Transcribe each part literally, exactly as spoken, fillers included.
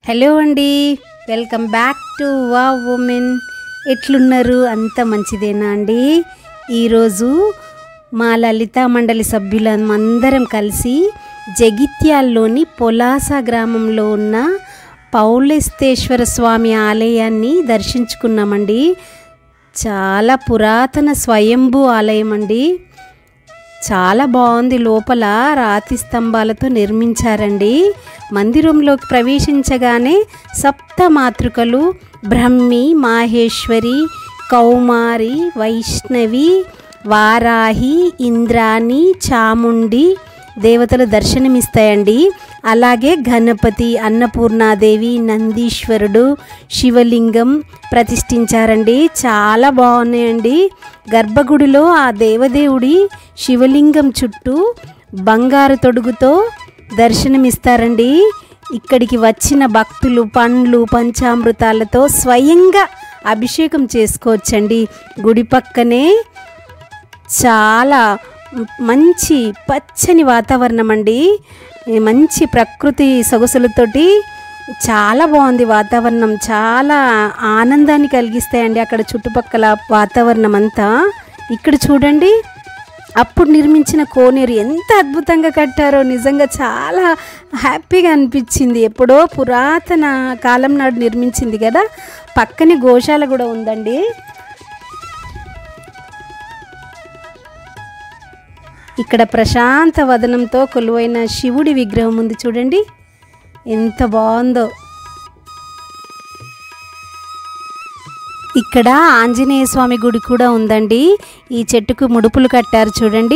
Hello అండి, welcome back to wow women. ఎట్లున్నారు? అంత మంచిదేనా అండి? ఈరోజు మా లలితా మండలి సభ్యులం అందరం కలిసి జగిత్యాల్లోని పొలాస గ్రామంలో ఉన్న పౌలేస్తేశ్వర స్వామి ఆలయాన్ని దర్శించుకున్నామండి. చాలా పురాతన స్వయంభూ ఆలయం అండి. చాలా బాగుంది. లోపల రాతి స్తంభాలతో నిర్మించారండి. మందిరంలోకి ప్రవేశించగానే సప్త మాతృకలు బ్రహ్మి, మాహేశ్వరి, కౌమారి, వైష్ణవి, వారాహి, ఇంద్రాణి, చాముండి దేవతలు దర్శనమిస్తాయండి. అలాగే గణపతి, అన్నపూర్ణాదేవి, నందీశ్వరుడు, శివలింగం ప్రతిష్ఠించారండి. చాలా బాగున్నాయండి. గర్భగుడిలో ఆ దేవదేవుడి శివలింగం చుట్టూ బంగారు తొడుగుతో దర్శనమిస్తారండి. ఇక్కడికి వచ్చిన భక్తులు పండ్లు పంచామృతాలతో స్వయంగా అభిషేకం చేసుకోవచ్చండి. గుడి పక్కనే చాలా మంచి పచ్చని వాతావరణం అండి. మంచి ప్రకృతి సొగసులతోటి చాలా బాగుంది వాతావరణం. చాలా ఆనందాన్ని కలిగిస్తాయండి అక్కడ చుట్టుపక్కల వాతావరణం అంతా. ఇక్కడ చూడండి, అప్పుడు నిర్మించిన కోనేరు ఎంత అద్భుతంగా కట్టారో. నిజంగా చాలా హ్యాపీగా అనిపించింది. ఎప్పుడో పురాతన కాలం నాడు నిర్మించింది కదా. పక్కనే గోశాల కూడా ఉందండి. ఇక్కడ ప్రశాంత వదనంతో కొలువైన శివుడి విగ్రహం ఉంది చూడండి, ఎంత బాగుందో. ఇక్కడ ఆంజనేయ స్వామి గుడి కూడా ఉందండి. ఈ చెట్టుకు ముడుపులు కట్టారు చూడండి.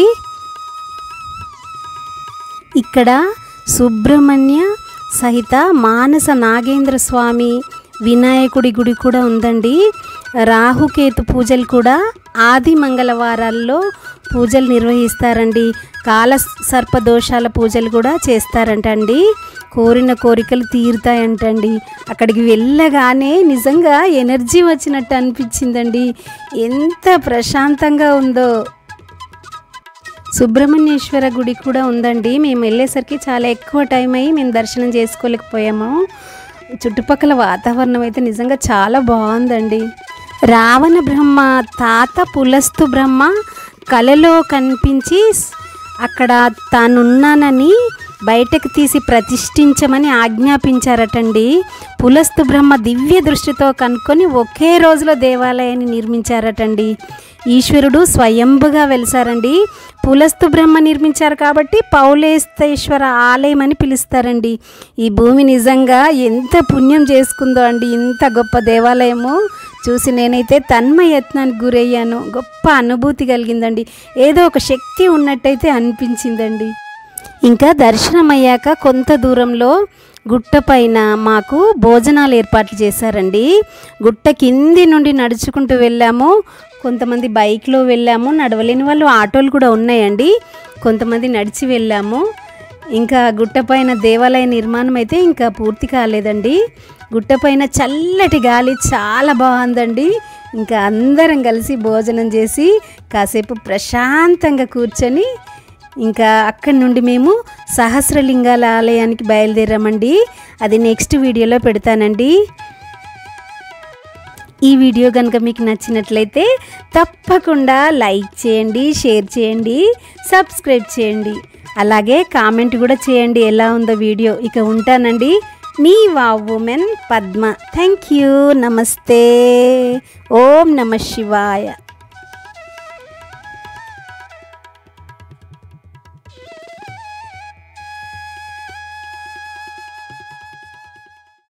ఇక్కడ సుబ్రహ్మణ్య సహిత మానస నాగేంద్ర స్వామి వినాయకుడి గుడి కూడా ఉందండి. రాహుకేతు పూజలు కూడా ఆది మంగళవారాల్లో పూజలు నిర్వహిస్తారండి. కాల సర్పదోషాల పూజలు కూడా చేస్తారంటండి. కోరిన కోరికలు తీరుతాయంటండి. అక్కడికి వెళ్ళగానే నిజంగా ఎనర్జీ వచ్చినట్టు అనిపించిందండి. ఎంత ప్రశాంతంగా ఉందో. సుబ్రహ్మణ్యేశ్వర గుడి కూడా ఉందండి. మేము వెళ్ళేసరికి చాలా ఎక్కువ టైం అయ్యి మేము దర్శనం చేసుకోలేకపోయాము. చుట్టుపక్కల వాతావరణం అయితే నిజంగా చాలా బాగుందండి. రావణ బ్రహ్మ తాత పులస్తు బ్రహ్మ కలలో కనిపించి అక్కడ తానున్నానని బయటకు తీసి ప్రతిష్ఠించమని ఆజ్ఞాపించారటండి. పులస్తు బ్రహ్మ దివ్య దృష్టితో కనుక్కొని ఒకే రోజులో దేవాలయాన్ని నిర్మించారటండి. ఈశ్వరుడు స్వయంభుగా వెలిసారండి. పులస్తు బ్రహ్మ నిర్మించారు కాబట్టి పౌలేస్తేశ్వర ఆలయం అని పిలుస్తారండి. ఈ భూమి నిజంగా ఎంత పుణ్యం చేసుకుందో అండి. ఇంత గొప్ప దేవాలయము చూసి నేనైతే తన్మయత్నానికి గురయ్యాను. గొప్ప అనుభూతి కలిగిందండి. ఏదో ఒక శక్తి ఉన్నట్టయితే అనిపించిందండి. ఇంకా దర్శనం అయ్యాక కొంత దూరంలో గుట్ట పైన మాకు భోజనాలు ఏర్పాట్లు చేశారండి. గుట్ట కింది నుండి నడుచుకుంటూ వెళ్ళాము. కొంతమంది బైక్లో వెళ్ళాము. నడవలేని వాళ్ళు ఆటోలు కూడా ఉన్నాయండి. కొంతమంది నడిచి వెళ్ళాము. ఇంకా గుట్టపైన దేవాలయ నిర్మాణం అయితే ఇంకా పూర్తి కాలేదండి. గుట్టపైన చల్లటి గాలి చాలా బాగుందండి. ఇంకా అందరం కలిసి భోజనం చేసి కాసేపు ప్రశాంతంగా కూర్చొని ఇంకా అక్కడి నుండి మేము సహస్రలింగాల ఆలయానికి బయలుదేరామండి. అది నెక్స్ట్ వీడియోలో పెడతానండి. ఈ వీడియో కనుక మీకు నచ్చినట్లయితే తప్పకుండా లైక్ చేయండి, షేర్ చేయండి, సబ్స్క్రైబ్ చేయండి. అలాగే కామెంట్ కూడా చేయండి ఎలా ఉందో వీడియో. ఇక ఉంటానండి. మీ wow women Padma. Thank you. Namaste. ఓం నమ శివాయ.